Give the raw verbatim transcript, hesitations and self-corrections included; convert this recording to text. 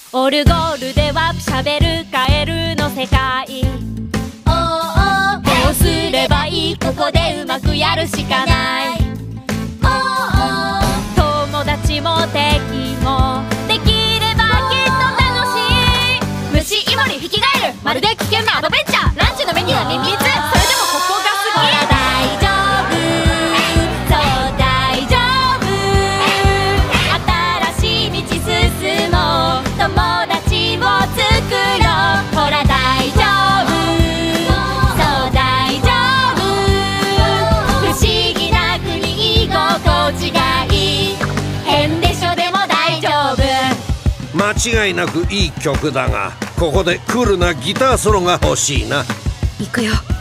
オルゴールではしゃべるカエルの世界。おーおーどうすればいい、ここでうまくやるしかない。おーおー友達も敵もできればきっと楽しい。虫イモリヒキガエル、まるで危険なアドベンチャー。ランチのメニューは綿密、それでもここがすごい。ほら大丈夫、そう大丈夫、新しい道進もう、友達を作ろう。ほら大丈夫、そう大丈夫、不思議な国居心地がいい。変でしょでも大丈夫。 間違いなくいい曲だが、ここでクールなギターソロが欲しいな。 行くよ。